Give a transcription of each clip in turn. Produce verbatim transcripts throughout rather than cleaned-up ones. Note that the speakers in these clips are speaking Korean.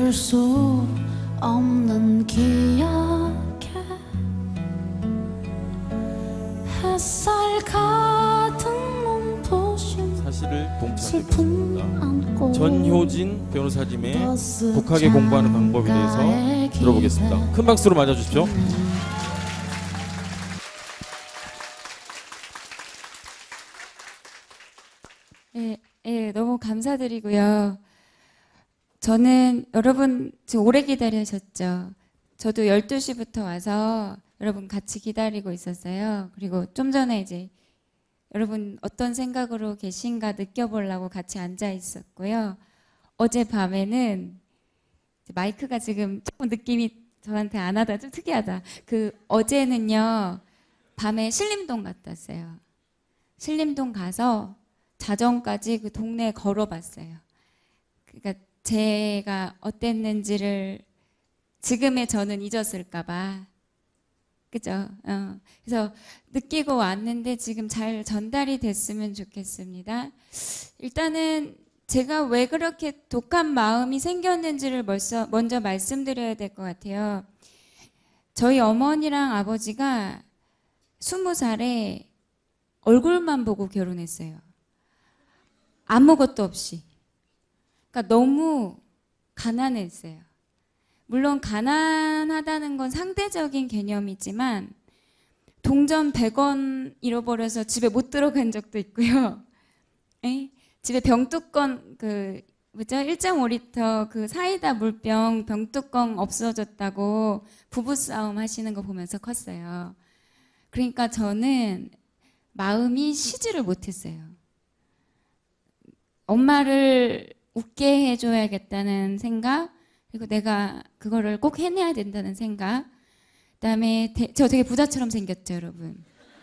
멈출 수 없는 기억에 햇살 가득 눈부신 사실을 슬픈 동참했습니다. 안고 전효진 변호사님의 독하게 공부하는 방법에 대해서 들어보겠습니다. 큰 박수로 맞아주십시오. 네, 네, 너무 감사드리고요. 저는 여러분 지금 오래 기다리셨죠. 저도 열두 시부터 와서 여러분 같이 기다리고 있었어요. 그리고 좀 전에 이제 여러분 어떤 생각으로 계신가 느껴보려고 같이 앉아 있었고요. 어제 밤에는 마이크가 지금 조금 느낌이 저한테 안 하다 좀 특이하다. 그 어제는요 밤에 신림동 갔다 왔어요. 신림동 가서 자정까지 그 동네에 걸어봤어요. 그러니까 제가 어땠는지를 지금의 저는 잊었을까봐. 그죠? 어. 그래서 느끼고 왔는데 지금 잘 전달이 됐으면 좋겠습니다. 일단은 제가 왜 그렇게 독한 마음이 생겼는지를 먼저, 먼저 말씀드려야 될 것 같아요. 저희 어머니랑 아버지가 스무 살에 얼굴만 보고 결혼했어요. 아무것도 없이. 그러니까 너무 가난했어요. 물론 가난하다는 건 상대적인 개념이지만 동전 백 원 잃어버려서 집에 못 들어간 적도 있고요. 에? 집에 병뚜껑 그 뭐죠? 일 점 오 리터 그 사이다 물병 병뚜껑 없어졌다고 부부싸움 하시는 거 보면서 컸어요. 그러니까 저는 마음이 쉬지를 못했어요. 엄마를 웃게 해줘야겠다는 생각, 그리고 내가 그거를 꼭 해내야 된다는 생각. 그다음에 대, 저 되게 부자처럼 생겼죠, 여러분.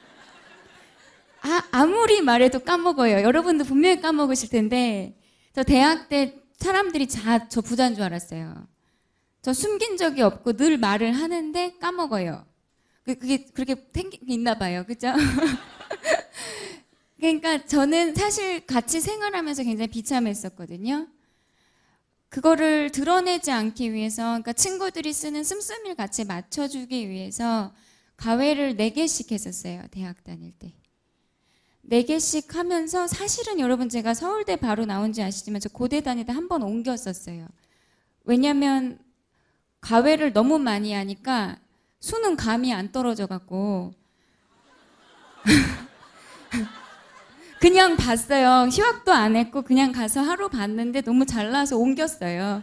아, 아무리 말해도 까먹어요. 여러분도 분명히 까먹으실 텐데 저 대학 때 사람들이 다 저 부자인 줄 알았어요. 저 숨긴 적이 없고 늘 말을 하는데 까먹어요. 그게 그렇게 있나 봐요. 그죠? 그러니까 저는 사실 같이 생활하면서 굉장히 비참했었거든요. 그거를 드러내지 않기 위해서, 그러니까 친구들이 쓰는 씀씀이를 같이 맞춰주기 위해서 가회를 네 개씩 했었어요. 대학 다닐 때. 네 개씩 하면서 사실은 여러분 제가 서울대 바로 나온지 아시지만 저 고대 다니다 한 번 옮겼었어요. 왜냐면 가회를 너무 많이 하니까 수능 감이 안 떨어져 갖고 그냥 봤어요. 휴학도 안 했고 그냥 가서 하루 봤는데 너무 잘나서 옮겼어요.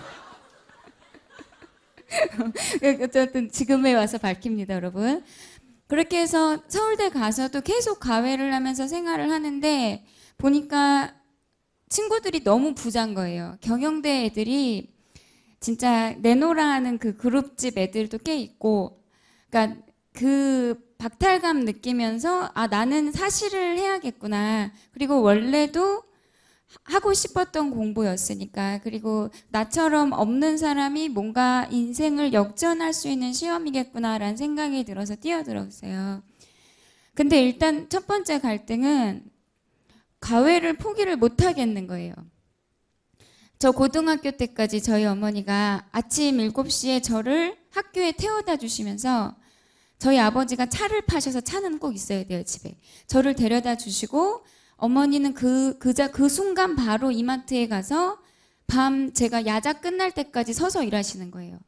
어쨌든 지금에 와서 밝힙니다, 여러분. 그렇게 해서 서울대 가서도 계속 가회를 하면서 생활을 하는데 보니까 친구들이 너무 부자인 거예요. 경영대 애들이 진짜 내노라 하는 그 그룹집 애들도 꽤 있고, 그러니까 그 박탈감 느끼면서 아 나는 사실을 해야겠구나. 그리고 원래도 하고 싶었던 공부였으니까, 그리고 나처럼 없는 사람이 뭔가 인생을 역전할 수 있는 시험이겠구나라는 생각이 들어서 뛰어들었어요. 근데 일단 첫 번째 갈등은 가회를 포기를 못 하겠는 거예요. 저 고등학교 때까지 저희 어머니가 아침 일곱 시에 저를 학교에 태워다 주시면서 저희 아버지가 차를 파셔서 차는 꼭 있어야 돼요, 집에. 저를 데려다 주시고 어머니는 그, 그, 그 순간 바로 이마트에 가서 밤 제가 야자 끝날 때까지 서서 일하시는 거예요.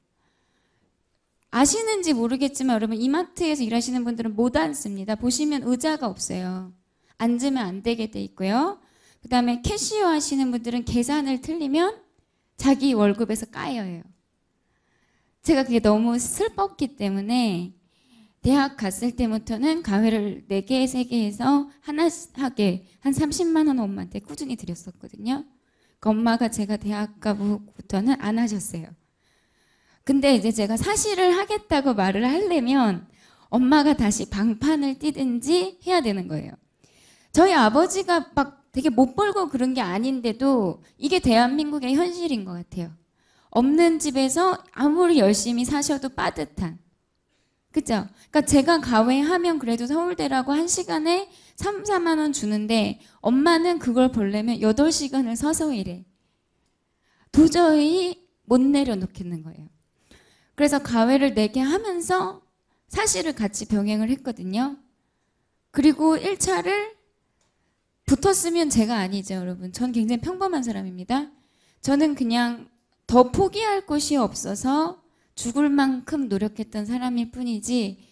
아시는지 모르겠지만 여러분 이마트에서 일하시는 분들은 못 앉습니다. 보시면 의자가 없어요. 앉으면 안 되게 돼 있고요. 그 다음에 캐시어 하시는 분들은 계산을 틀리면 자기 월급에서 까여요. 제가 그게 너무 슬펐기 때문에 대학 갔을 때부터는 가회를 네 개, 세 개 해서 하나 하게 한 삼십만 원 엄마한테 꾸준히 드렸었거든요. 그 엄마가 제가 대학 가부터는 안 하셨어요. 근데 이제 제가 사실을 하겠다고 말을 하려면 엄마가 다시 방판을 뛰든지 해야 되는 거예요. 저희 아버지가 막 되게 못 벌고 그런 게 아닌데도 이게 대한민국의 현실인 것 같아요. 없는 집에서 아무리 열심히 사셔도 빠듯한. 그죠? 그러니까 제가 가회하면 그래도 서울대라고 한 시간에 삼, 사만 원 주는데 엄마는 그걸 벌려면 여덟 시간을 서서 일해. 도저히 못 내려놓겠는 거예요. 그래서 과외를 내게 하면서 사실을 같이 병행을 했거든요. 그리고 일 차를 붙었으면 제가 아니죠, 여러분. 전 굉장히 평범한 사람입니다. 저는 그냥 더 포기할 곳이 없어서 죽을 만큼 노력했던 사람일 뿐이지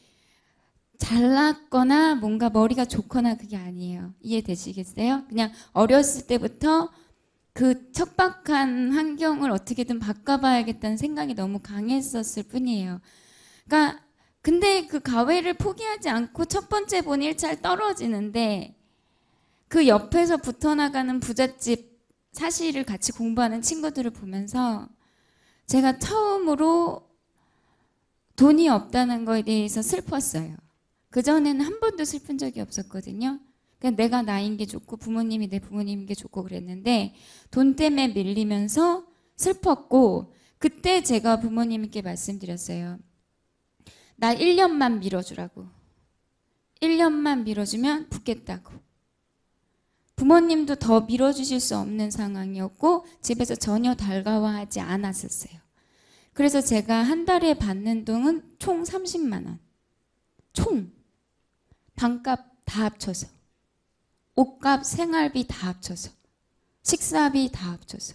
잘났거나 뭔가 머리가 좋거나 그게 아니에요. 이해되시겠어요? 그냥 어렸을 때부터 그 척박한 환경을 어떻게든 바꿔봐야겠다는 생각이 너무 강했었을 뿐이에요. 그러니까 근데 그 과외를 포기하지 않고 첫 번째 본 일 차를 떨어지는데 그 옆에서 붙어나가는 부잣집 사실을 같이 공부하는 친구들을 보면서 제가 처음으로 돈이 없다는 거에 대해서 슬펐어요. 그전에는 한 번도 슬픈 적이 없었거든요. 그러니까 내가 나인 게 좋고 부모님이 내 부모님인 게 좋고 그랬는데 돈 때문에 밀리면서 슬펐고 그때 제가 부모님께 말씀드렸어요. 나 일 년만 밀어주라고. 일 년만 밀어주면 붙겠다고. 부모님도 더 밀어주실 수 없는 상황이었고 집에서 전혀 달가워하지 않았었어요. 그래서 제가 한 달에 받는 돈은 총 삼십만 원. 총. 방값 다 합쳐서. 옷값, 생활비 다 합쳐서. 식사비 다 합쳐서.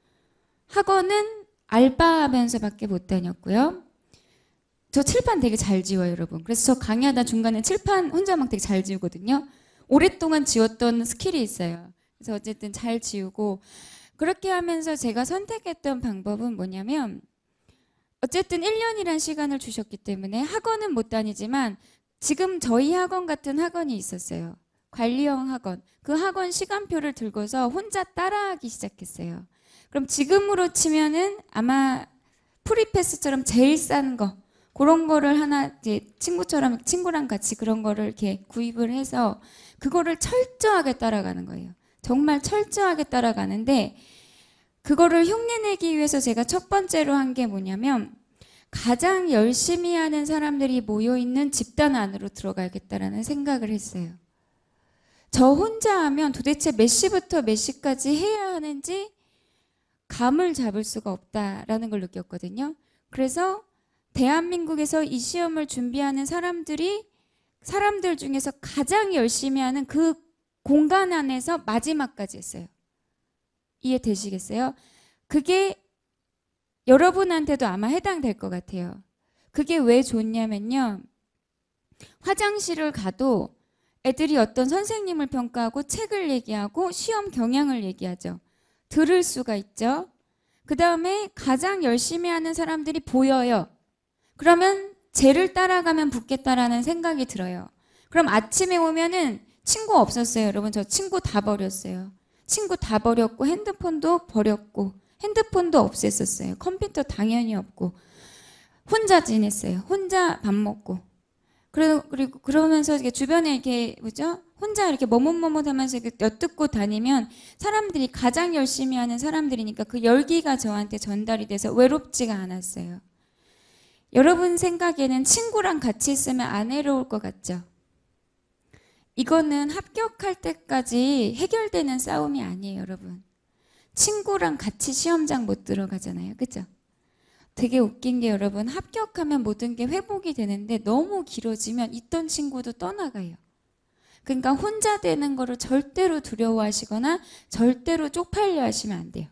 학원은 알바하면서밖에 못 다녔고요. 저 칠판 되게 잘 지워요, 여러분. 그래서 저 강의하다 중간에 칠판 혼자 막 되게 잘 지우거든요. 오랫동안 지웠던 스킬이 있어요. 그래서 어쨌든 잘 지우고 그렇게 하면서 제가 선택했던 방법은 뭐냐면 어쨌든 일 년이란 시간을 주셨기 때문에 학원은 못 다니지만 지금 저희 학원 같은 학원이 있었어요. 관리형 학원. 그 학원 시간표를 들고서 혼자 따라하기 시작했어요. 그럼 지금으로 치면은 아마 프리패스처럼 제일 싼 거 그런 거를 하나 이제 친구처럼 친구랑 같이 그런 거를 이렇게 구입을 해서 그거를 철저하게 따라가는 거예요. 정말 철저하게 따라가는데 그거를 흉내내기 위해서 제가 첫 번째로 한 게 뭐냐면 가장 열심히 하는 사람들이 모여있는 집단 안으로 들어가야겠다라는 생각을 했어요. 저 혼자 하면 도대체 몇 시부터 몇 시까지 해야 하는지 감을 잡을 수가 없다라는 걸 느꼈거든요. 그래서 대한민국에서 이 시험을 준비하는 사람들이 사람들 중에서 가장 열심히 하는 그 공간 안에서 마지막까지 했어요. 이해되시겠어요? 그게 여러분한테도 아마 해당될 것 같아요. 그게 왜 좋냐면요. 화장실을 가도 애들이 어떤 선생님을 평가하고 책을 얘기하고 시험 경향을 얘기하죠. 들을 수가 있죠. 그 다음에 가장 열심히 하는 사람들이 보여요. 그러면 쟤를 따라가면 붙겠다라는 생각이 들어요. 그럼 아침에 오면은 친구 없었어요. 여러분 저 친구 다 버렸어요. 친구 다 버렸고 핸드폰도 버렸고 핸드폰도 없앴었어요. 컴퓨터 당연히 없고 혼자 지냈어요. 혼자 밥 먹고 그리고, 그리고 그러면서 이렇게 주변에 이렇게 뭐죠? 혼자 이렇게 머뭇머뭇하면서 이렇게 엿듣고 다니면 사람들이 가장 열심히 하는 사람들이니까 그 열기가 저한테 전달이 돼서 외롭지가 않았어요. 여러분 생각에는 친구랑 같이 있으면 안 외로울 것 같죠? 이거는 합격할 때까지 해결되는 싸움이 아니에요, 여러분. 친구랑 같이 시험장 못 들어가잖아요. 그죠? 되게 웃긴 게 여러분 합격하면 모든 게 회복이 되는데 너무 길어지면 있던 친구도 떠나가요. 그러니까 혼자 되는 거를 절대로 두려워하시거나 절대로 쪽팔려 하시면 안 돼요.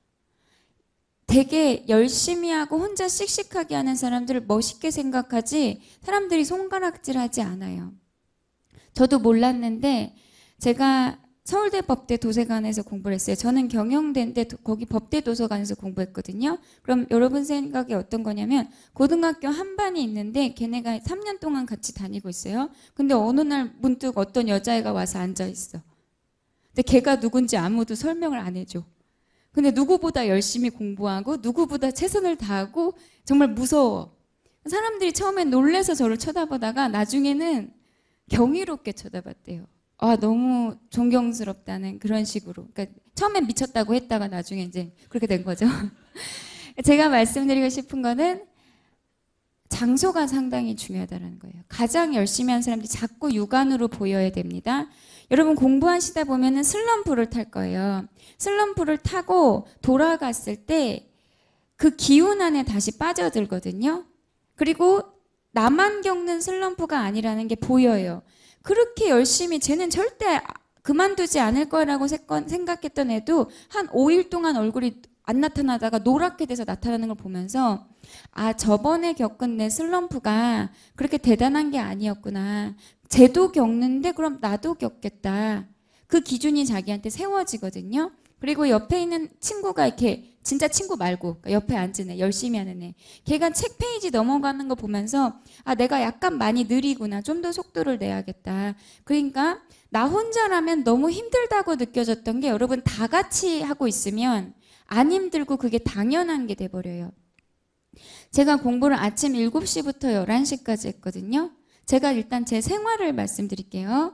되게 열심히 하고 혼자 씩씩하게 하는 사람들을 멋있게 생각하지 사람들이 손가락질하지 않아요. 저도 몰랐는데 제가 서울대 법대 도서관에서 공부를 했어요. 저는 경영대인데 거기 법대 도서관에서 공부했거든요. 그럼 여러분 생각이 어떤 거냐면 고등학교 한 반이 있는데 걔네가 삼 년 동안 같이 다니고 있어요. 근데 어느 날 문득 어떤 여자애가 와서 앉아 있어. 근데 걔가 누군지 아무도 설명을 안 해줘. 근데 누구보다 열심히 공부하고 누구보다 최선을 다하고 정말 무서워. 사람들이 처음엔 놀래서 저를 쳐다보다가 나중에는 경이롭게 쳐다봤대요. 아, 너무 존경스럽다는 그런 식으로. 그러니까 처음엔 미쳤다고 했다가 나중에 이제 그렇게 된 거죠. 제가 말씀드리고 싶은 거는 장소가 상당히 중요하다는 거예요. 가장 열심히 하는 사람들이 자꾸 육안으로 보여야 됩니다. 여러분 공부하시다 보면은 슬럼프를 탈 거예요. 슬럼프를 타고 돌아갔을 때 그 기운 안에 다시 빠져들거든요. 그리고 나만 겪는 슬럼프가 아니라는 게 보여요. 그렇게 열심히 쟤는 절대 그만두지 않을 거라고 생각했던 애도 한 오 일 동안 얼굴이 안 나타나다가 노랗게 돼서 나타나는 걸 보면서 아, 저번에 겪은 내 슬럼프가 그렇게 대단한 게 아니었구나. 쟤도 겪는데 그럼 나도 겪겠다. 그 기준이 자기한테 세워지거든요. 그리고 옆에 있는 친구가 이렇게 진짜 친구 말고 옆에 앉은 애, 열심히 하는 애. 걔가 책 페이지 넘어가는 거 보면서 아, 내가 약간 많이 느리구나. 좀 더 속도를 내야겠다. 그러니까 나 혼자라면 너무 힘들다고 느껴졌던 게 여러분 다 같이 하고 있으면 안 힘들고 그게 당연한 게 돼버려요. 제가 공부를 아침 일곱 시부터 열한 시까지 했거든요. 제가 일단 제 생활을 말씀드릴게요.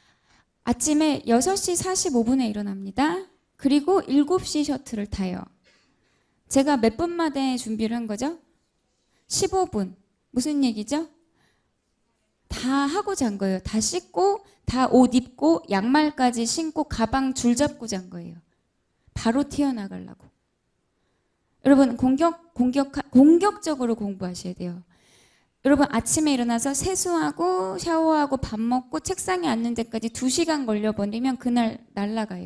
아침에 여섯 시 사십오 분에 일어납니다. 그리고 일곱 시 셔틀을 타요. 제가 몇 분마다 준비를 한 거죠? 십오 분. 무슨 얘기죠? 다 하고 잔 거예요. 다 씻고, 다 옷 입고, 양말까지 신고, 가방 줄 잡고 잔 거예요. 바로 튀어나가려고. 여러분, 공격, 공격, 공격적으로 공부하셔야 돼요. 여러분, 아침에 일어나서 세수하고, 샤워하고, 밥 먹고, 책상에 앉는 데까지 두 시간 걸려버리면 그날 날아가요.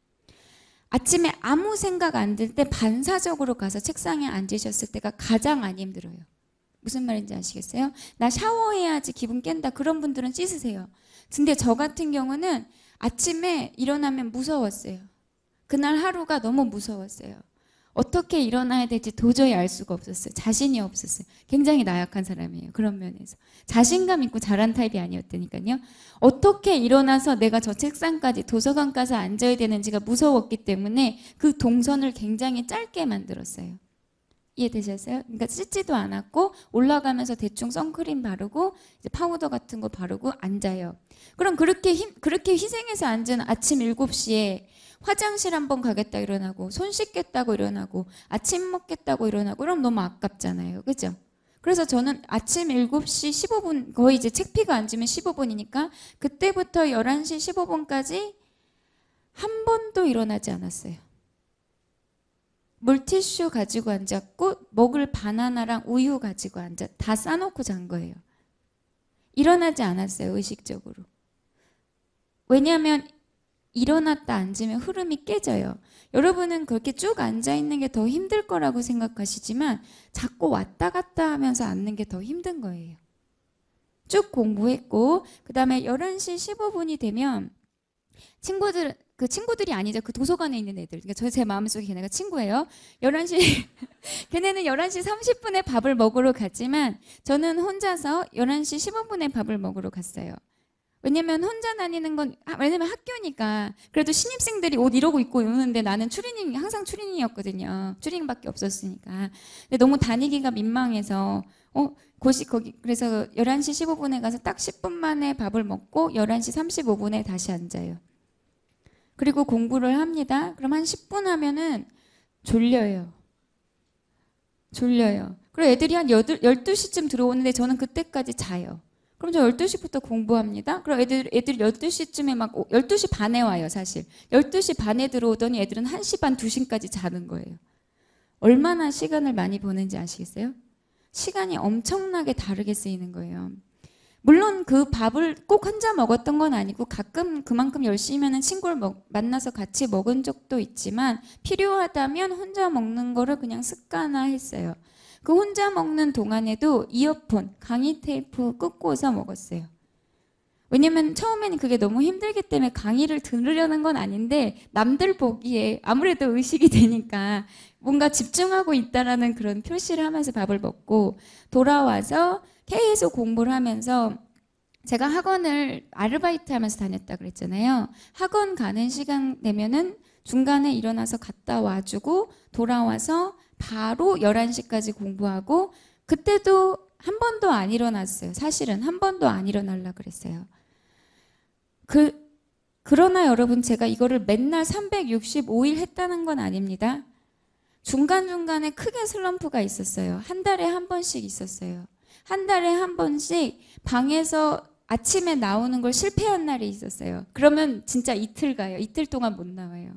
아침에 아무 생각 안 들 때 반사적으로 가서 책상에 앉으셨을 때가 가장 안 힘들어요. 무슨 말인지 아시겠어요? 나 샤워해야지 기분 깬다. 그런 분들은 씻으세요. 근데 저 같은 경우는 아침에 일어나면 무서웠어요. 그날 하루가 너무 무서웠어요. 어떻게 일어나야 될지 도저히 알 수가 없었어요. 자신이 없었어요. 굉장히 나약한 사람이에요. 그런 면에서. 자신감 있고 잘한 타입이 아니었다니까요. 어떻게 일어나서 내가 저 책상까지 도서관 가서 앉아야 되는지가 무서웠기 때문에 그 동선을 굉장히 짧게 만들었어요. 이해되셨어요? 그러니까 씻지도 않았고 올라가면서 대충 선크림 바르고 이제 파우더 같은 거 바르고 앉아요. 그럼 그렇게 힘, 그렇게 희생해서 앉은 아침 일곱 시에 화장실 한번 가겠다 일어나고 손 씻겠다고 일어나고 아침 먹겠다고 일어나고 그럼 너무 아깝잖아요. 그죠? 그래서 저는 아침 일곱 시 십오 분 거의 이제 책피가 앉으면 십오 분이니까 그때부터 열한 시 십오 분까지 한 번도 일어나지 않았어요. 물티슈 가지고 앉았고 먹을 바나나랑 우유 가지고 앉아 다 싸놓고 잔 거예요. 일어나지 않았어요. 의식적으로. 왜냐하면 일어났다 앉으면 흐름이 깨져요. 여러분은 그렇게 쭉 앉아있는 게 더 힘들 거라고 생각하시지만 자꾸 왔다 갔다 하면서 앉는 게 더 힘든 거예요. 쭉 공부했고 그 다음에 열한 시 십오 분이 되면 친구들 그 친구들이 아니죠. 그 도서관에 있는 애들. 그러니까 저 제 마음속에 걔네가 친구예요. 열한 시 걔네는 열한 시 삼십 분에 밥을 먹으러 갔지만 저는 혼자서 열한 시 십오 분에 밥을 먹으러 갔어요. 왜냐면 혼자 다니는 건 왜냐면 학교니까 그래도 신입생들이 옷 이러고 입고 오는데 나는 추리닝 항상 추리닝이었거든요. 추리닝밖에 없었으니까. 근데 너무 다니기가 민망해서 어 고시 거기 그래서 열한 시 십오 분에 가서 딱 십 분 만에 밥을 먹고 열한 시 삼십오 분에 다시 앉아요. 그리고 공부를 합니다. 그럼 한 십 분 하면은 졸려요. 졸려요. 그리고 애들이 한 열두 시쯤 들어오는데 저는 그때까지 자요. 그럼 저 열두 시부터 공부합니다. 그럼 애들, 애들 열두 시쯤에 막, 열두 시 반에 와요, 사실. 열두 시 반에 들어오더니 애들은 한 시 반, 두 시까지 자는 거예요. 얼마나 시간을 많이 보는지 아시겠어요? 시간이 엄청나게 다르게 쓰이는 거예요. 물론 그 밥을 꼭 혼자 먹었던 건 아니고 가끔 그만큼 열심히 하는 친구를 먹, 만나서 같이 먹은 적도 있지만 필요하다면 혼자 먹는 거를 그냥 습관화했어요. 그 혼자 먹는 동안에도 이어폰, 강의 테이프 꽂고서 먹었어요. 왜냐면 처음에는 그게 너무 힘들기 때문에 강의를 들으려는 건 아닌데 남들 보기에 아무래도 의식이 되니까 뭔가 집중하고 있다라는 그런 표시를 하면서 밥을 먹고 돌아와서 계속 공부를 하면서 제가 학원을 아르바이트 하면서 다녔다 그랬잖아요. 학원 가는 시간 되면은 중간에 일어나서 갔다 와주고 돌아와서 바로 열한 시까지 공부하고 그때도 한 번도 안 일어났어요. 사실은 한 번도 안 일어나려고 그랬어요. 그, 그러나 여러분 제가 이거를 맨날 삼백육십오 일 했다는 건 아닙니다. 중간중간에 크게 슬럼프가 있었어요. 한 달에 한 번씩 있었어요. 한 달에 한 번씩 방에서 아침에 나오는 걸 실패한 날이 있었어요. 그러면 진짜 이틀 가요. 이틀 동안 못 나와요.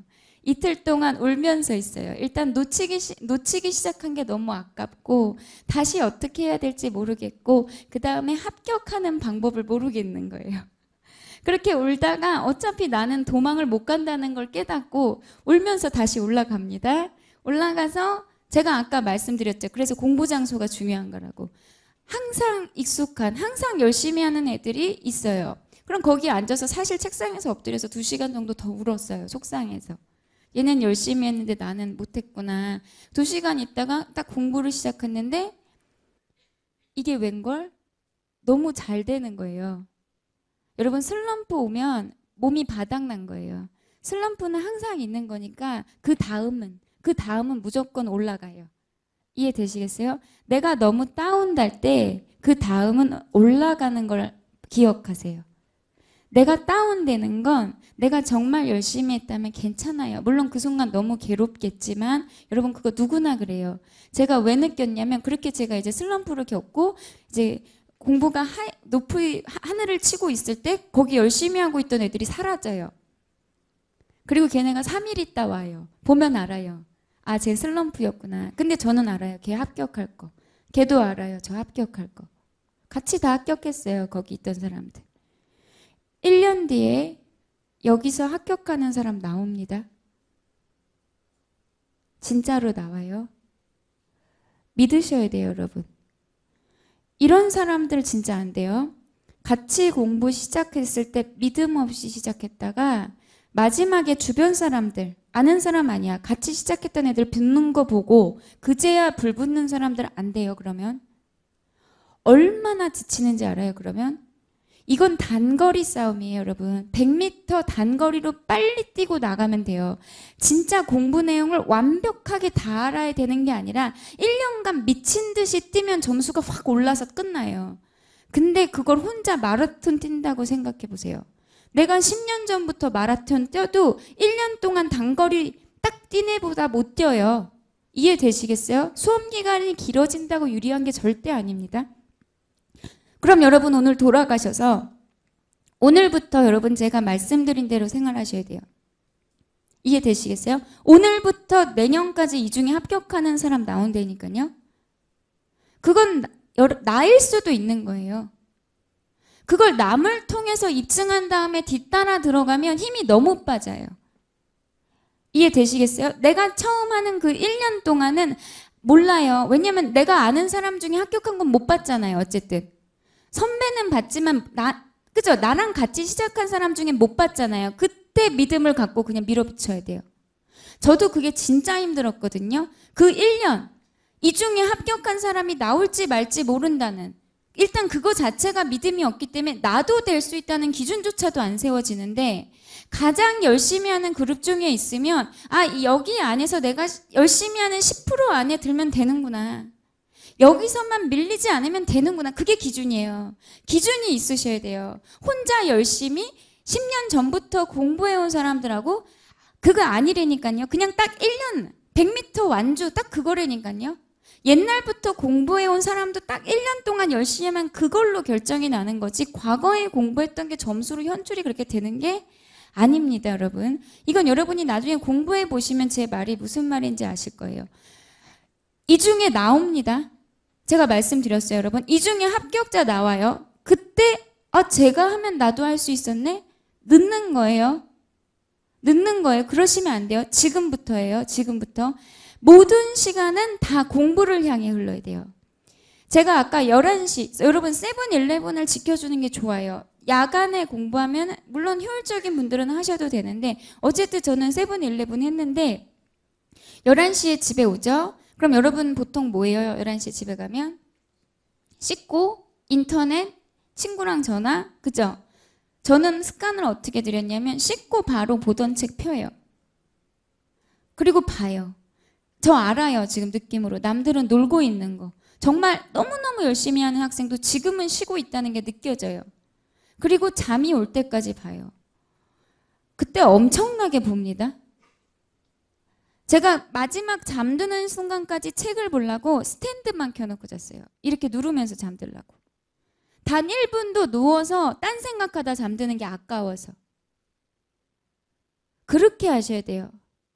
이틀 동안 울면서 있어요. 일단 놓치기, 시, 놓치기 시작한 게 너무 아깝고 다시 어떻게 해야 될지 모르겠고 그 다음에 합격하는 방법을 모르겠는 거예요. 그렇게 울다가 어차피 나는 도망을 못 간다는 걸 깨닫고 울면서 다시 올라갑니다. 올라가서 제가 아까 말씀드렸죠. 그래서 공부 장소가 중요한 거라고. 항상 익숙한, 항상 열심히 하는 애들이 있어요. 그럼 거기에 앉아서 사실 책상에서 엎드려서 두 시간 정도 더 울었어요. 속상해서. 얘는 열심히 했는데 나는 못했구나. 두 시간 있다가 딱 공부를 시작했는데 이게 웬걸? 너무 잘 되는 거예요. 여러분 슬럼프 오면 몸이 바닥난 거예요. 슬럼프는 항상 있는 거니까 그 다음은 그 다음은 무조건 올라가요. 이해되시겠어요? 내가 너무 다운될 때 그 다음은 올라가는 걸 기억하세요. 내가 다운되는 건 내가 정말 열심히 했다면 괜찮아요. 물론 그 순간 너무 괴롭겠지만 여러분 그거 누구나 그래요. 제가 왜 느꼈냐면 그렇게 제가 이제 슬럼프를 겪고 이제 공부가 하, 높이 하늘을 치고 있을 때 거기 열심히 하고 있던 애들이 사라져요. 그리고 걔네가 삼 일 있다 와요. 보면 알아요. 아, 쟤 슬럼프였구나. 근데 저는 알아요. 걔 합격할 거. 걔도 알아요. 저 합격할 거. 같이 다 합격했어요. 거기 있던 사람들. 일 년 뒤에 여기서 합격하는 사람 나옵니다. 진짜로 나와요. 믿으셔야 돼요, 여러분. 이런 사람들 진짜 안 돼요. 같이 공부 시작했을 때 믿음 없이 시작했다가 마지막에 주변 사람들, 아는 사람 아니야. 같이 시작했던 애들 붙는 거 보고 그제야 불 붙는 사람들 안 돼요, 그러면. 얼마나 지치는지 알아요, 그러면? 이건 단거리 싸움이에요, 여러분. 백 미터 단거리로 빨리 뛰고 나가면 돼요. 진짜 공부 내용을 완벽하게 다 알아야 되는 게 아니라 일 년간 미친 듯이 뛰면 점수가 확 올라서 끝나요. 근데 그걸 혼자 마라톤 뛴다고 생각해 보세요. 내가 십 년 전부터 마라톤 뛰어도 일 년 동안 단거리 딱 뛴 애보다 못 뛰어요. 이해되시겠어요? 수업 기간이 길어진다고 유리한 게 절대 아닙니다. 그럼 여러분 오늘 돌아가셔서 오늘부터 여러분 제가 말씀드린 대로 생활하셔야 돼요. 이해되시겠어요? 오늘부터 내년까지 이 중에 합격하는 사람 나온다니까요. 그건 나일 수도 있는 거예요. 그걸 남을 통해서 입증한 다음에 뒤따라 들어가면 힘이 너무 빠져요. 이해되시겠어요? 내가 처음 하는 그 일 년 동안은 몰라요. 왜냐면 내가 아는 사람 중에 합격한 건 못 봤잖아요. 어쨌든. 선배는 봤지만 나, 그죠? 나랑 같이 시작한 사람 중에 못 봤잖아요. 그때 믿음을 갖고 그냥 밀어붙여야 돼요. 저도 그게 진짜 힘들었거든요. 그 일 년, 이 중에 합격한 사람이 나올지 말지 모른다는, 일단 그거 자체가 믿음이 없기 때문에 나도 될 수 있다는 기준조차도 안 세워지는데, 가장 열심히 하는 그룹 중에 있으면 아, 여기 안에서 내가 열심히 하는 십 퍼센트 안에 들면 되는구나. 여기서만 밀리지 않으면 되는구나. 그게 기준이에요. 기준이 있으셔야 돼요. 혼자 열심히 십 년 전부터 공부해온 사람들하고 그거 아니라니까요. 그냥 딱 일 년 백 미터 완주 딱 그거라니까요. 옛날부터 공부해온 사람도 딱 일 년 동안 열심히 하면 그걸로 결정이 나는 거지, 과거에 공부했던 게 점수로 현출이 그렇게 되는 게 아닙니다, 여러분. 이건 여러분이 나중에 공부해 보시면 제 말이 무슨 말인지 아실 거예요. 이 중에 나옵니다. 제가 말씀드렸어요, 여러분. 이 중에 합격자 나와요. 그때 아, 제가 하면 나도 할 수 있었네? 늦는 거예요. 늦는 거예요. 그러시면 안 돼요. 지금부터예요. 지금부터. 모든 시간은 다 공부를 향해 흘러야 돼요. 제가 아까 열한 시, 여러분 세븐일레븐을 지켜주는 게 좋아요. 야간에 공부하면 물론 효율적인 분들은 하셔도 되는데 어쨌든 저는 세븐일레븐 했는데 열한 시에 집에 오죠. 그럼 여러분 보통 뭐예요? 열한 시에 집에 가면? 씻고 인터넷, 친구랑 전화, 그죠? 저는 습관을 어떻게 들였냐면 씻고 바로 보던 책 펴요. 그리고 봐요. 저 알아요, 지금 느낌으로. 남들은 놀고 있는 거. 정말 너무너무 열심히 하는 학생도 지금은 쉬고 있다는 게 느껴져요. 그리고 잠이 올 때까지 봐요. 그때 엄청나게 봅니다. 제가 마지막 잠드는 순간까지 책을 보려고 스탠드만 켜놓고 잤어요. 이렇게 누르면서 잠들라고. 단 일 분도 누워서 딴 생각하다 잠드는 게 아까워서. 그렇게 하셔야 돼요.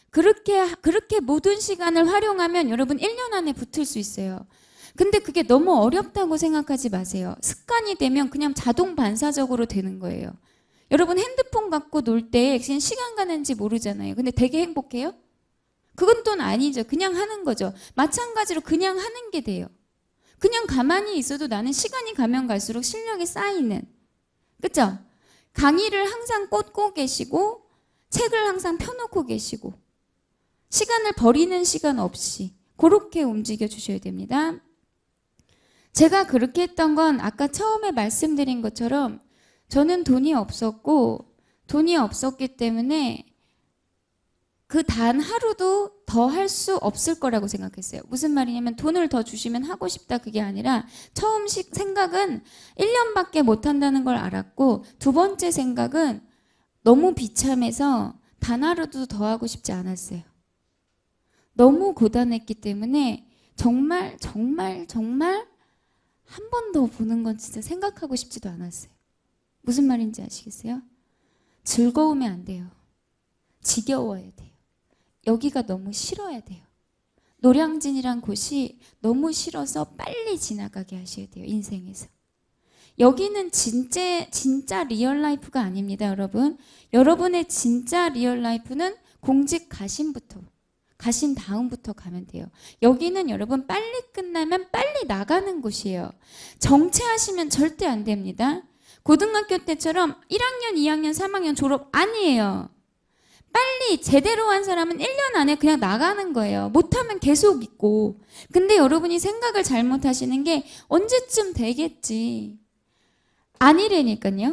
그렇게 그렇게 모든 시간을 활용하면 여러분 일 년 안에 붙을 수 있어요. 근데 그게 너무 어렵다고 생각하지 마세요. 습관이 되면 그냥 자동 반사적으로 되는 거예요. 여러분 핸드폰 갖고 놀 때 시간 가는지 모르잖아요. 근데 되게 행복해요? 그건 또 아니죠. 그냥 하는 거죠. 마찬가지로 그냥 하는 게 돼요. 그냥 가만히 있어도 나는 시간이 가면 갈수록 실력이 쌓이는. 그죠? 강의를 항상 꽂고 계시고 책을 항상 펴놓고 계시고 시간을 버리는 시간 없이 그렇게 움직여 주셔야 됩니다. 제가 그렇게 했던 건 아까 처음에 말씀드린 것처럼 저는 돈이 없었고 돈이 없었기 때문에 그 단 하루도 더 할 수 없을 거라고 생각했어요. 무슨 말이냐면 돈을 더 주시면 하고 싶다 그게 아니라 처음 생각은 일 년밖에 못 한다는 걸 알았고 두 번째 생각은 너무 비참해서 단 하루도 더 하고 싶지 않았어요. 너무 고단했기 때문에 정말 정말 정말 한 번 더 보는 건 진짜 생각하고 싶지도 않았어요. 무슨 말인지 아시겠어요? 즐거우면 안 돼요. 지겨워야 돼요. 여기가 너무 싫어야 돼요. 노량진이란 곳이 너무 싫어서 빨리 지나가게 하셔야 돼요. 인생에서. 여기는 진짜, 진짜 리얼 라이프가 아닙니다. 여러분. 여러분의 진짜 리얼 라이프는 공직 가신부터 가신 다음부터 가면 돼요. 여기는 여러분 빨리 끝나면 빨리 나가는 곳이에요. 정체하시면 절대 안 됩니다. 고등학교 때처럼 일 학년, 이 학년, 삼 학년 졸업 아니에요. 빨리 제대로 한 사람은 일 년 안에 그냥 나가는 거예요. 못하면 계속 있고. 근데 여러분이 생각을 잘못하시는 게 언제쯤 되겠지. 아니라니까요.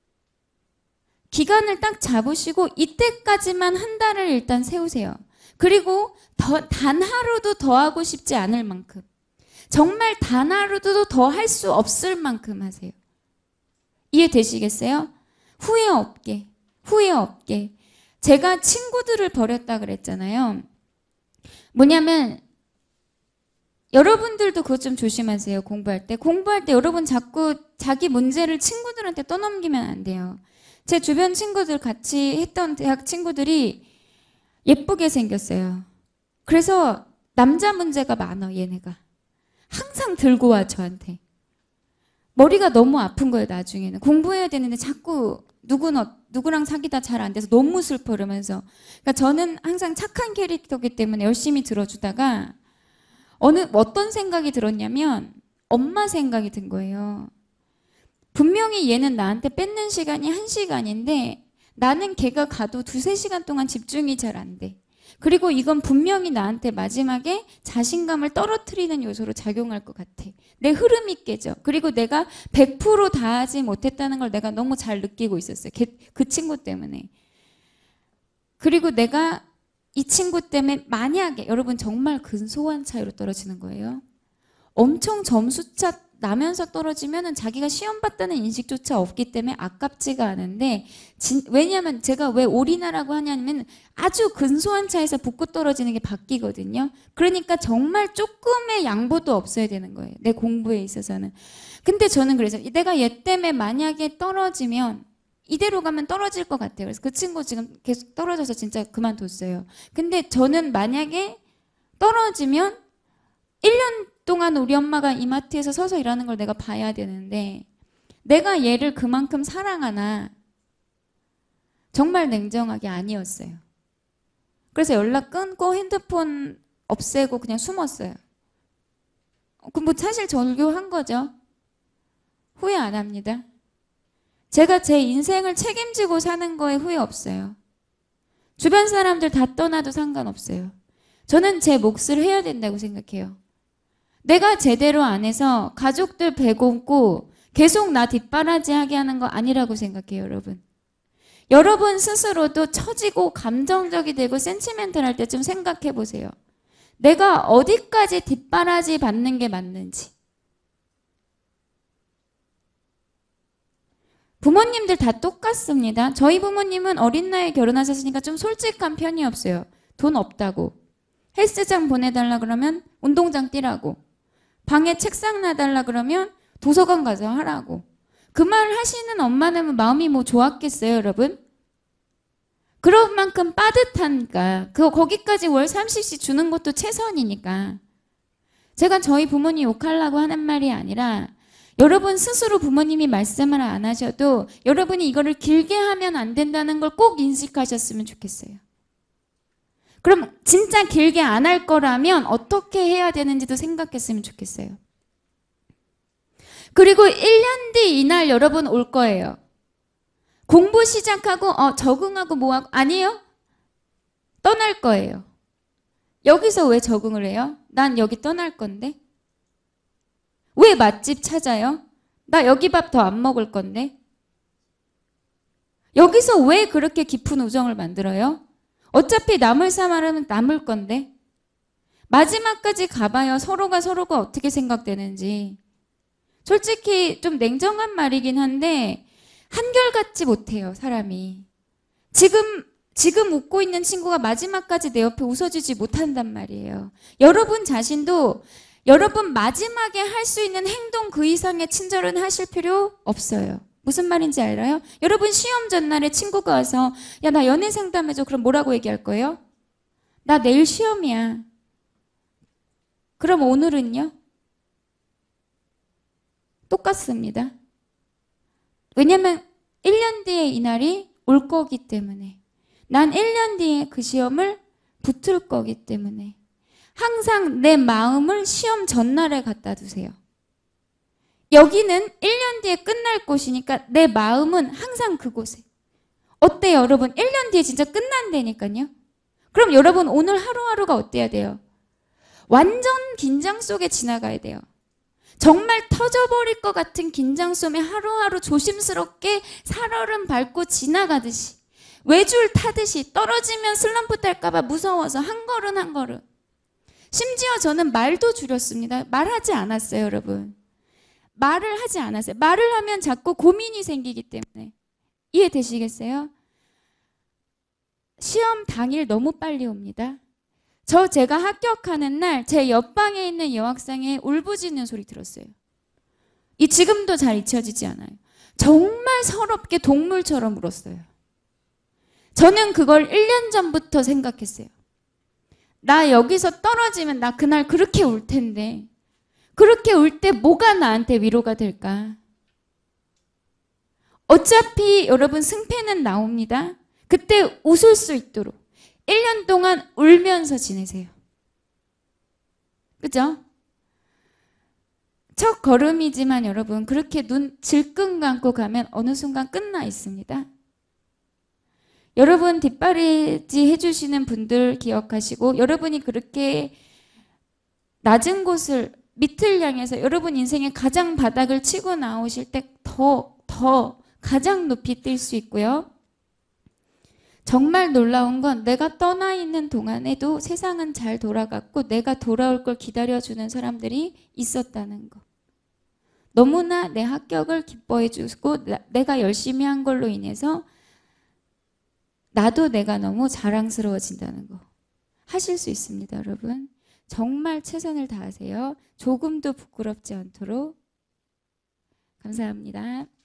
기간을 딱 잡으시고 이때까지만 한 달을 일단 세우세요. 그리고 더, 단 하루도 더 하고 싶지 않을 만큼 정말 단 하루도 더 할 수 없을 만큼 하세요. 이해되시겠어요? 후회 없게 후회 없게. 제가 친구들을 버렸다 그랬잖아요. 뭐냐면 여러분들도 그것 좀 조심하세요. 공부할 때. 공부할 때 여러분 자꾸 자기 문제를 친구들한테 떠넘기면 안 돼요. 제 주변 친구들 같이 했던 대학 친구들이 예쁘게 생겼어요. 그래서 남자 문제가 많아 얘네가. 항상 들고 와 저한테. 머리가 너무 아픈 거예요 나중에는. 공부해야 되는데 자꾸 누구는 누구랑 사귀다 잘 안 돼서 너무 슬퍼 이러면서. 그러니까 저는 항상 착한 캐릭터이기 때문에 열심히 들어주다가 어느 어떤 생각이 들었냐면 엄마 생각이 든 거예요. 분명히 얘는 나한테 뺏는 시간이 한 시간인데 나는 걔가 가도 두세 시간 동안 집중이 잘 안 돼. 그리고 이건 분명히 나한테 마지막에 자신감을 떨어뜨리는 요소로 작용할 것 같아. 내 흐름이 깨져. 그리고 내가 백 퍼센트 다 하지 못했다는 걸 내가 너무 잘 느끼고 있었어요. 걔, 그 친구 때문에. 그리고 내가 이 친구 때문에 만약에 여러분 정말 근소한 차이로 떨어지는 거예요. 엄청 점수차 나면서 떨어지면은 자기가 시험 봤다는 인식조차 없기 때문에 아깝지가 않은데 진, 왜냐하면 제가 왜 올인하라고 하냐면 아주 근소한 차에서 붙고 떨어지는 게 바뀌거든요. 그러니까 정말 조금의 양보도 없어야 되는 거예요. 내 공부에 있어서는. 근데 저는 그래서 내가 얘 때문에 만약에 떨어지면 이대로 가면 떨어질 것 같아요. 그래서 그 친구 지금 계속 떨어져서 진짜 그만뒀어요. 근데 저는 만약에 떨어지면 일 년 동안 우리 엄마가 이마트에서 서서 일하는 걸 내가 봐야 되는데 내가 얘를 그만큼 사랑하나 정말 냉정하게 아니었어요. 그래서 연락 끊고 핸드폰 없애고 그냥 숨었어요. 그럼 뭐 사실 절교한 거죠. 후회 안 합니다. 제가 제 인생을 책임지고 사는 거에 후회 없어요. 주변 사람들 다 떠나도 상관없어요. 저는 제 몫을 해야 된다고 생각해요. 내가 제대로 안 해서 가족들 배고프고 계속 나 뒷바라지하게 하는 거 아니라고 생각해요, 여러분. 여러분 스스로도 처지고 감정적이 되고 센치멘탈할 때 좀 생각해 보세요. 내가 어디까지 뒷바라지 받는 게 맞는지. 부모님들 다 똑같습니다. 저희 부모님은 어린 나이에 결혼하셨으니까 좀 솔직한 편이 없어요. 돈 없다고. 헬스장 보내달라 그러면 운동장 뛰라고. 방에 책상 놔달라 그러면 도서관 가서 하라고. 그 말을 하시는 엄마는 마음이 뭐 좋았겠어요, 여러분? 그런 만큼 빠듯하니까 그 거기까지 월 삼십씩 주는 것도 최선이니까. 제가 저희 부모님 욕하려고 하는 말이 아니라 여러분 스스로 부모님이 말씀을 안 하셔도 여러분이 이거를 길게 하면 안 된다는 걸 꼭 인식하셨으면 좋겠어요. 그럼 진짜 길게 안 할 거라면 어떻게 해야 되는지도 생각했으면 좋겠어요. 그리고 일 년 뒤 이날 여러분 올 거예요. 공부 시작하고 어, 적응하고 뭐하고 아니에요? 떠날 거예요. 여기서 왜 적응을 해요? 난 여기 떠날 건데. 왜 맛집 찾아요? 나 여기 밥 더 안 먹을 건데. 여기서 왜 그렇게 깊은 우정을 만들어요? 어차피 남을 사람은 남을 건데. 마지막까지 가봐요. 서로가 서로가 어떻게 생각되는지. 솔직히 좀 냉정한 말이긴 한데 한결같지 못해요, 사람이. 지금 지금 웃고 있는 친구가 마지막까지 내 옆에 웃어주지 못한단 말이에요. 여러분 자신도 여러분 마지막에 할 수 있는 행동 그 이상의 친절은 하실 필요 없어요. 무슨 말인지 알아요? 여러분 시험 전날에 친구가 와서 야, 나 연애 상담해줘. 그럼 뭐라고 얘기할 거예요? 나 내일 시험이야. 그럼 오늘은요? 똑같습니다. 왜냐면 일 년 뒤에 이 날이 올 거기 때문에. 난 일 년 뒤에 그 시험을 붙을 거기 때문에. 항상 내 마음을 시험 전날에 갖다 두세요. 여기는 일 년 뒤에 끝날 곳이니까 내 마음은 항상 그곳에. 어때요, 여러분? 일 년 뒤에 진짜 끝난다니까요. 그럼 여러분 오늘 하루하루가 어때야 돼요? 완전 긴장 속에 지나가야 돼요. 정말 터져버릴 것 같은 긴장 속에 하루하루 조심스럽게 살얼음 밟고 지나가듯이 외줄 타듯이 떨어지면 슬럼프 탈까봐 무서워서 한 걸음 한 걸음. 심지어 저는 말도 줄였습니다. 말하지 않았어요, 여러분. 말을 하지 않았어요. 말을 하면 자꾸 고민이 생기기 때문에. 이해되시겠어요? 시험 당일 너무 빨리 옵니다. 저 제가 합격하는 날 제 옆방에 있는 여학생의 울부짖는 소리 들었어요. 이 지금도 잘 잊혀지지 않아요. 정말 서럽게 동물처럼 울었어요. 저는 그걸 일 년 전부터 생각했어요. 나 여기서 떨어지면 나 그날 그렇게 울 텐데 그렇게 울 때 뭐가 나한테 위로가 될까? 어차피 여러분 승패는 나옵니다. 그때 웃을 수 있도록 일 년 동안 울면서 지내세요. 그죠? 첫 걸음이지만 여러분 그렇게 눈 질끈 감고 가면 어느 순간 끝나 있습니다. 여러분 뒷바라지 해주시는 분들 기억하시고 여러분이 그렇게 낮은 곳을 밑을 향해서 여러분 인생의 가장 바닥을 치고 나오실 때 더, 더 가장 높이 뛸 수 있고요. 정말 놀라운 건 내가 떠나 있는 동안에도 세상은 잘 돌아갔고 내가 돌아올 걸 기다려주는 사람들이 있었다는 거. 너무나 내 합격을 기뻐해 주고 내가 열심히 한 걸로 인해서 나도 내가 너무 자랑스러워진다는 거. 하실 수 있습니다, 여러분. 정말 최선을 다하세요. 조금도 부끄럽지 않도록. 감사합니다.